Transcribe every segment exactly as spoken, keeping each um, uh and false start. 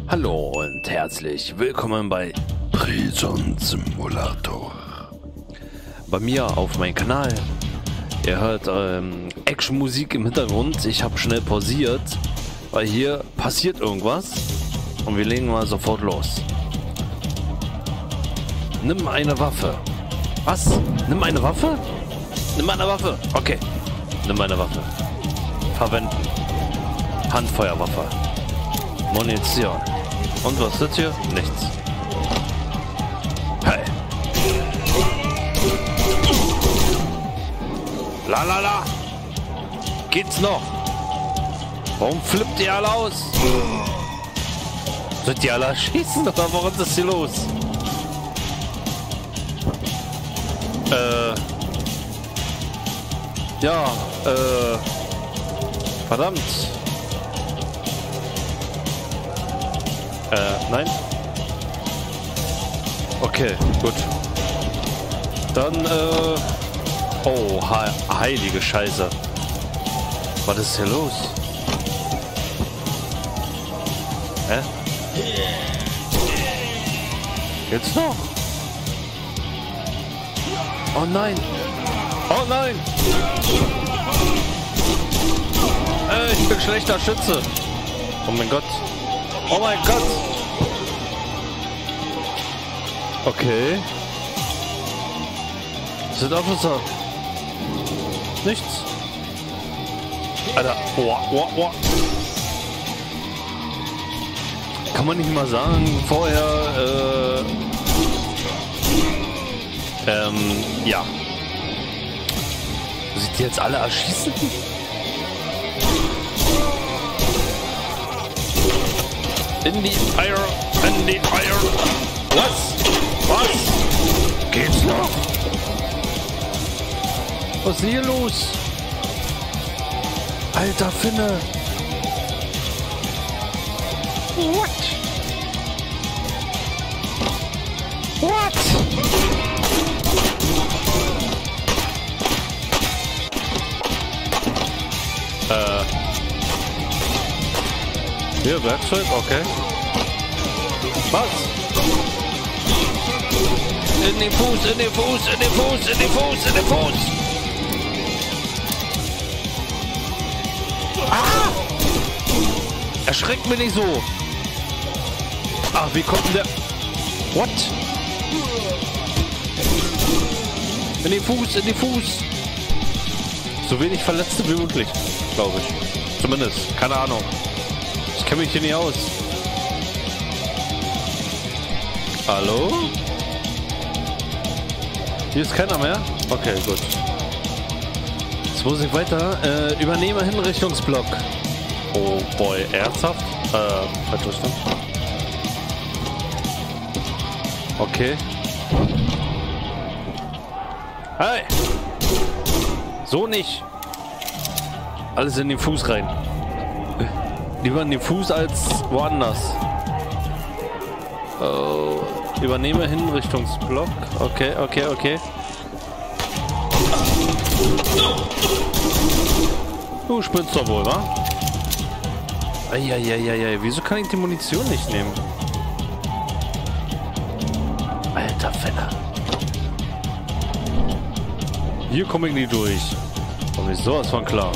Hallo und herzlich willkommen bei Prison Simulator. Bei mir auf meinem Kanal. Ihr hört ähm, Action-Musik im Hintergrund. Ich habe schnell pausiert, weil hier passiert irgendwas. Und wir legen mal sofort los. Nimm eine Waffe. Was? Nimm eine Waffe? Nimm eine Waffe. Okay. Nimm eine Waffe. Verwenden. Handfeuerwaffe. Munition. Und was ist hier? Nichts. Hey. La la la. Geht's noch? Warum flippt ihr alle aus? Sollt ihr alle schießen oder warum ist das hier los? Äh. Ja, äh. Verdammt. Äh, nein? Okay, gut. Dann, äh... Oh, he heilige Scheiße. Was ist hier los? Hä? Jetzt noch? Oh nein! Oh nein! Äh, ich bin schlechter Schütze. Oh mein Gott. Oh mein Gott! Okay. Sind Officer. Nichts. Alter. Oh, oh, oh. Kann man nicht mal sagen, vorher, äh... Ähm, ja. Sieht die jetzt alle erschießen? In die Eier, in die Eier. Was? Was? Geht's noch? Was ist hier los? Alter Finne. What? What? Äh. Hier, Werkzeug, okay. Was? In den Fuß, in den Fuß, in den Fuß, in den Fuß, in den Fuß. Ah! Erschreckt mich nicht so. Ach, wie kommt denn der... What? In den Fuß, in den Fuß. So wenig Verletzte wie möglich, glaube ich. Zumindest, keine Ahnung. Ich kenne mich hier nicht aus. Hallo? Hier ist keiner mehr? Okay, gut. Jetzt muss ich weiter. Äh, übernehme Hinrichtungsblock. Oh boy, ernsthaft? Äh, falsche Richtung. Okay. Hey! So nicht. Alles in den Fuß rein. Lieber in den Fuß als woanders. Oh, übernehme Hinrichtungsblock. Okay, okay, okay. Du spinnst doch wohl, wa? Eieieiei, wieso kann ich die Munition nicht nehmen? Alter Fenner. Hier komme ich nie durch. Komm ich sowas von klar.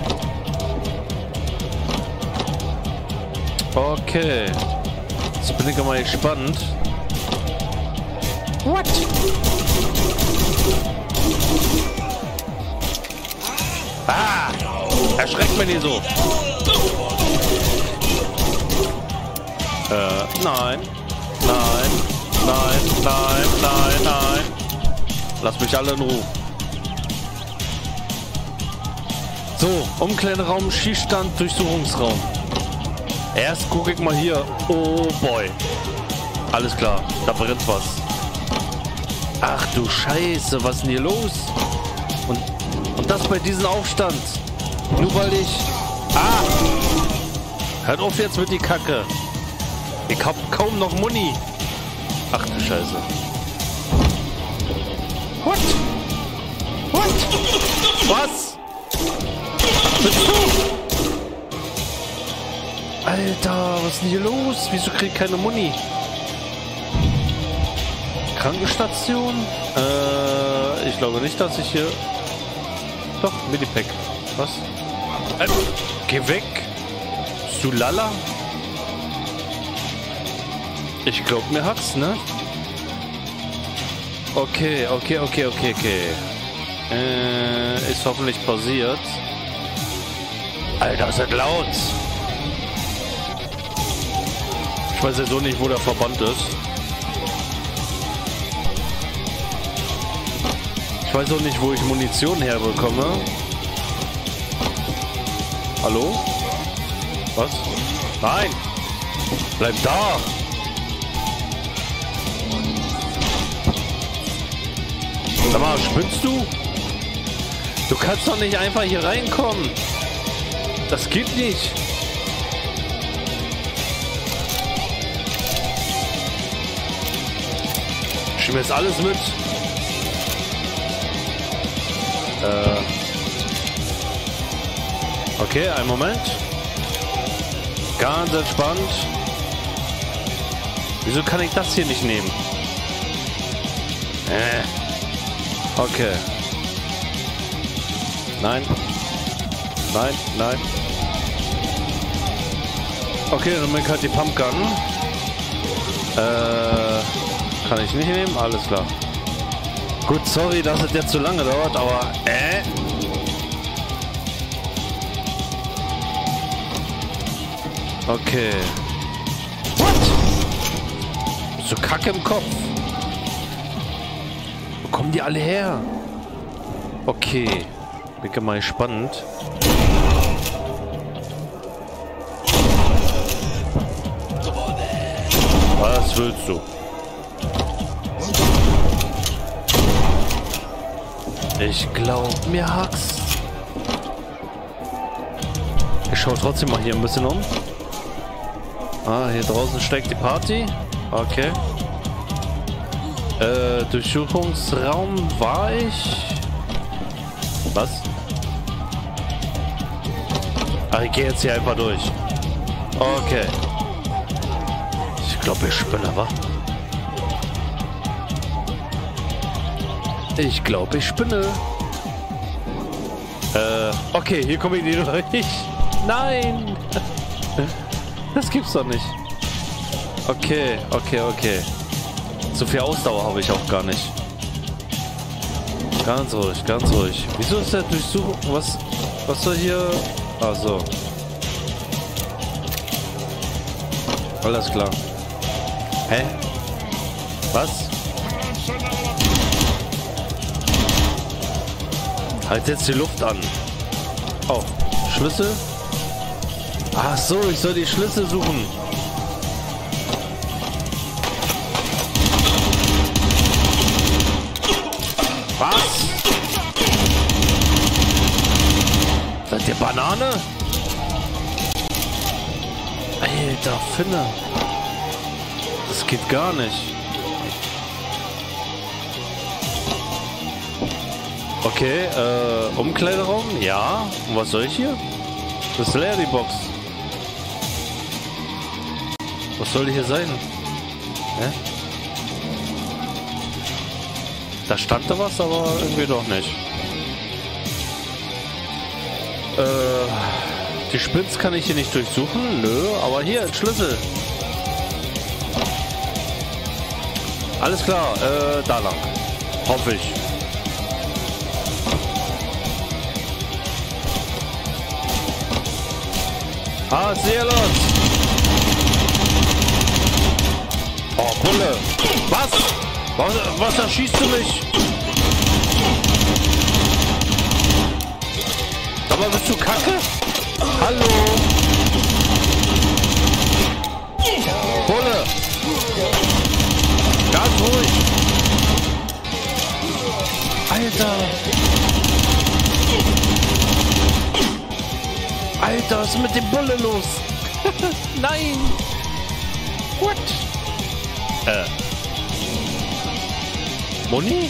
Okay. Jetzt bin ich mal gespannt. What? Ah! Erschreckt mich nicht so. Äh, nein. Nein. Nein, nein, nein, nein. Lass mich alle in Ruhe. So, Umkleideraum, Schießstand, Durchsuchungsraum. Erst gucke ich mal hier. Oh boy. Alles klar, da brennt was. Ach du Scheiße, was ist denn hier los? Und, und das bei diesem Aufstand. Nur weil ich... Ah! Hört auf jetzt mit die Kacke. Ich hab kaum noch Muni. Ach du Scheiße. What? What? Was? Bist du? Alter, was ist denn hier los? Wieso krieg ich keine Muni? Krankenstation? Äh, ich glaube nicht, dass ich hier... Doch, Medipack. Was? Äh, geh weg. Sulala? Ich glaube, mir hat's, ne? Okay, okay, okay, okay, okay. Äh, ist hoffentlich pausiert. Alter, ist das laut. Ich weiß ja so nicht, wo der Verband ist. Ich weiß auch nicht, wo ich Munition herbekomme. Hallo? Was? Nein! Bleib da! Sag mal, spinnst du? Du kannst doch nicht einfach hier reinkommen. Das geht nicht. Ich nehme jetzt alles mit. Äh. Okay, einen Moment. Ganz entspannt. Wieso kann ich das hier nicht nehmen? Äh. Okay. Nein. Nein, nein. Okay, dann nehme ich halt die Pumpgun. Äh, kann ich nicht nehmen? Alles klar. Gut, sorry, dass es jetzt zu lange dauert, aber äh. Okay. What? Bist du Kacke im Kopf? Wo kommen die alle her? Okay. Bin mal gespannt. Was willst du? Ich glaub, mir hack's. Ich schau trotzdem mal hier ein bisschen um. Ah, hier draußen steigt die Party. Okay. Äh, Durchsuchungsraum war ich. Was? Ach, ich gehe jetzt hier einfach durch. Okay. Ich glaube, ich spinne, wa? Ich glaube, ich spinne. Äh, okay, hier komme ich nicht durch. Nein! Das gibt's doch nicht. Okay, okay, okay. So viel Ausdauer habe ich auch gar nicht. Ganz ruhig, ganz ruhig. Wieso ist der Durchsuchung? Was, was soll hier? Ach so. Alles klar. Hä? Was? Halt jetzt die Luft an. Oh, Schlüssel? Ach so, ich soll die Schlüssel suchen. Was? Seid ihr Banane? Alter, Finne. Das geht gar nicht. Okay, äh, Umkleideraum? Ja. Und was soll ich hier? Das ist leer, die Box. Was soll hier sein? Hä? Da stand da was, aber irgendwie doch nicht. Äh, die Spitz kann ich hier nicht durchsuchen. Nö, aber hier, ein Schlüssel. Alles klar, äh, da lang. Hoffe ich. Ah, sehr los. Oh, Bulle. Was? Was, was erschießt du mich? Aber bist du Kacke? Hallo? Bulle. Ganz ruhig. Alter. Alter, was ist mit dem Bulle los? Nein. What? Äh. Moni?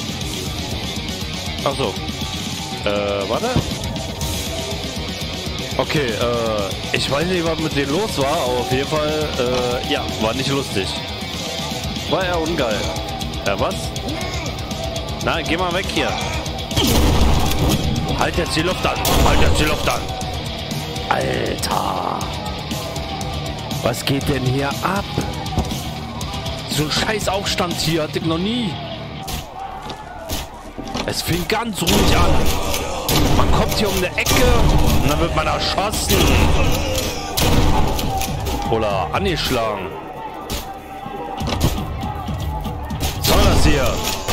Ach so. Äh, warte. Okay, äh, ich weiß nicht, was mit denen los war, aber auf jeden Fall, äh, ja, war nicht lustig. War ja ungeil. Ja, was? Nein, geh mal weg hier. Halt jetzt die Luft an. Halt jetzt die Luft an. Alter. Was geht denn hier ab? So ein scheiß Aufstand hier hatte ich noch nie. Es fing ganz ruhig an. Man kommt hier um eine Ecke und dann wird man erschossen. Oder angeschlagen. Was soll das hier?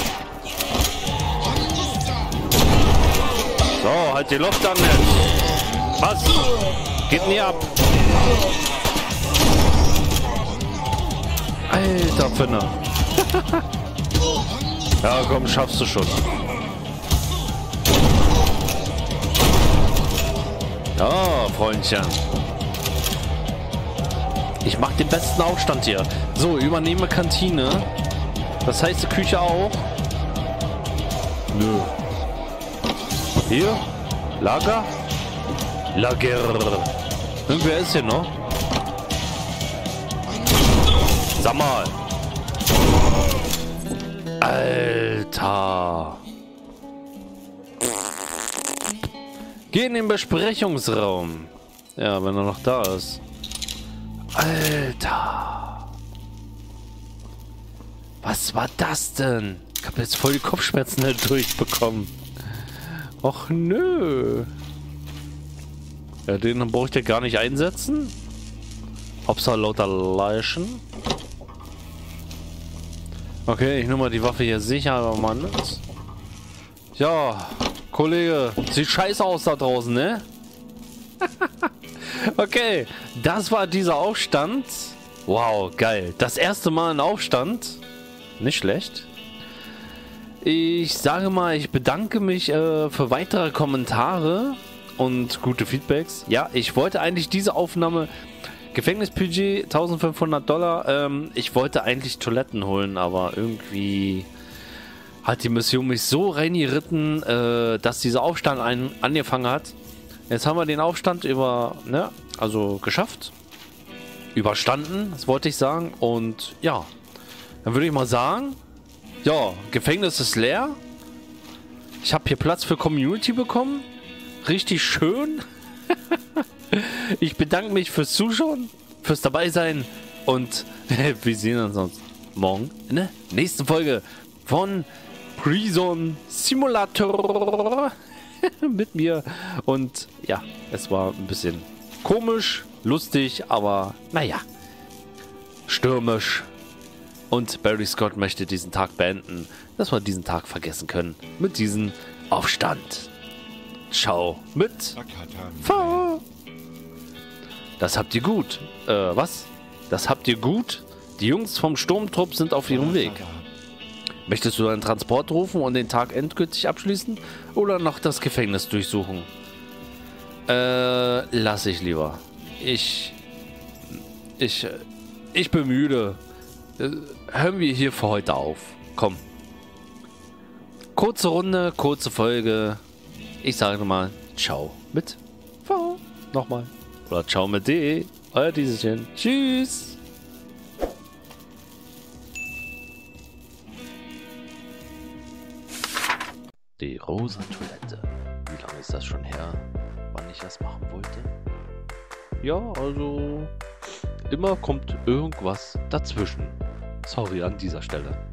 So, halt die Luft an jetzt. Was? Geht denn hier ab? Alter Finne. Ja, komm, schaffst du schon. Ja, Freundchen. Ich mach den besten Aufstand hier. So, übernehme Kantine. Das heißt, die Küche auch. Nö. Hier? Lager? Lager. Irgendwer ist hier noch? Sag mal. Alter. Geh in den Besprechungsraum. Ja, wenn er noch da ist. Alter. Was war das denn? Ich habe jetzt voll die Kopfschmerzen halt durchbekommen. Och nö. Ja, den brauche ich ja gar nicht einsetzen. Hauptsache lauter Leichen. Okay, ich nehme mal die Waffe hier sicher, aber Mann. Ja, Kollege, sieht scheiße aus da draußen, ne? Okay, das war dieser Aufstand. Wow, geil. Das erste Mal ein Aufstand. Nicht schlecht. Ich sage mal, ich bedanke mich äh, für weitere Kommentare und gute Feedbacks. Ja, ich wollte eigentlich diese Aufnahme... Gefängnisbudget eintausendfünfhundert Dollar. Ähm, ich wollte eigentlich Toiletten holen, aber irgendwie hat die Mission mich so reingeritten, äh, dass dieser Aufstand ein, angefangen hat. Jetzt haben wir den Aufstand über, ne, also geschafft. Überstanden, das wollte ich sagen. Und ja, dann würde ich mal sagen, ja, Gefängnis ist leer. Ich habe hier Platz für Community bekommen. Richtig schön. Ich bedanke mich fürs Zuschauen, fürs Dabeisein und wir sehen uns sonst morgen in der nächsten Folge von Prison Simulator mit mir. Und ja, es war ein bisschen komisch, lustig, aber naja, stürmisch. Und Barry Scott möchte diesen Tag beenden, dass wir diesen Tag vergessen können mit diesem Aufstand. Ciao mit V. Das habt ihr gut. Äh, was? Das habt ihr gut? Die Jungs vom Sturmtrupp sind auf ihrem Weg. Möchtest du einen Transport rufen und den Tag endgültig abschließen? Oder noch das Gefängnis durchsuchen? Äh, lass ich lieber. Ich... Ich... Ich bin müde. Äh, hören wir hier für heute auf. Komm. Kurze Runde, kurze Folge. Ich sage mal, ciao mit V. Nochmal. Oder ciao mit D. Euer Dieselchen. Tschüss. Die rosa Toilette. Wie lange ist das schon her, wann ich das machen wollte? Ja, also immer kommt irgendwas dazwischen. Sorry an dieser Stelle.